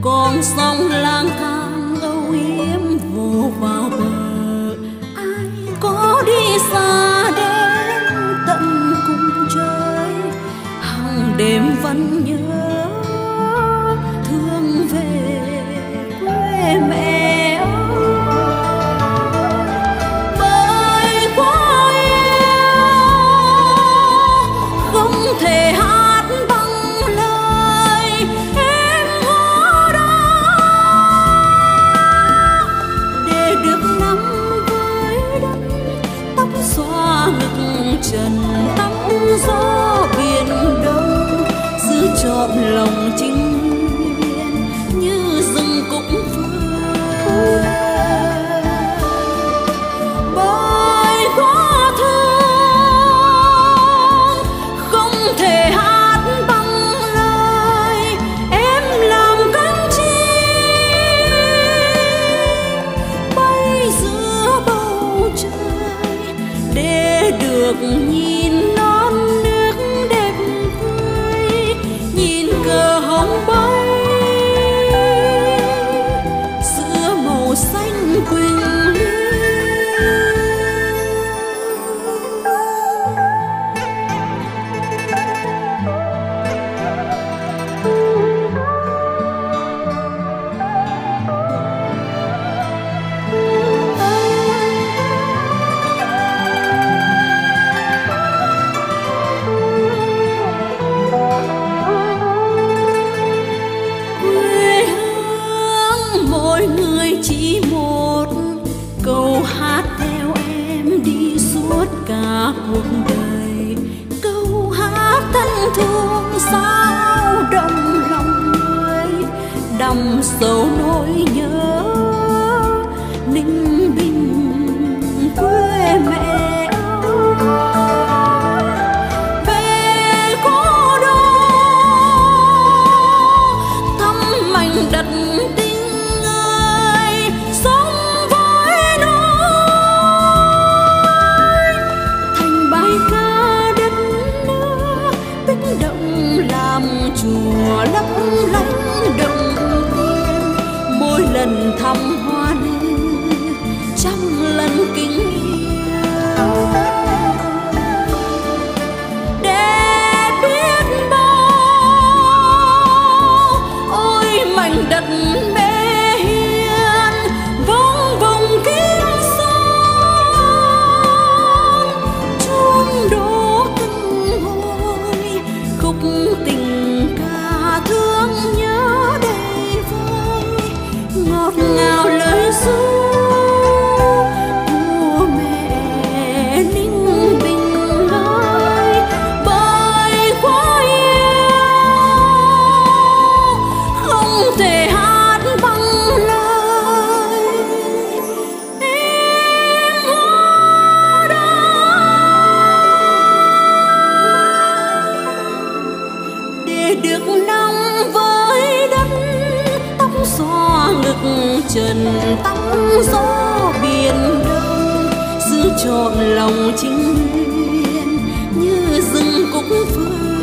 con sông lang thang âu yếm vô vào bờ. Ai có đi xa đến tận cùng trời, hàng đêm vẫn nhớ thương về quê mẹ ơi. Bởi quá yêu không thể hát bằng lời em ngỏ đó, để được nắm với đất tóc xóa ngực trần tắm gió biển đông, giữ trọn lòng chính nguyên như rừng cũng vương. Bởi quá thương không thể hát bằng lời, em làm cánh chim bay giữa bầu trời, để được nhìn non nước đẹp tươi, nhìn cờ hồng bay giữa màu xanh quỳnh lưu. Quê hương mỗi người chỉ một câu hát theo em đi suốt cả cuộc đời, câu hát thân thương sao động lòng người, đậm sâu nỗi nhớ ninh bình quê mẹ ơi. Về cố đô thăm mảnh đất tình ơi, sống với núi thành bài ca đất nước, bích động làm chùa lấp lánh đồng tiền. Mỗi lần thăm hoa lư trăm lần kính yêu, để biết bao ôi mảnh đất mẹ hiền vang vọng kính sông, chuông đổ từng hồi khúc tình ca thương nhớ đầy vơi, ngọt ngào lời ru của mẹ ninh bình ơi. Bởi quá yêu không thể hát bằng lời, em ngỏ đó, để được nắm với đất tóc xóa ngực trần tắm gió biển đông, giữ trọn lòng chính nguyên như rừng cúc phương.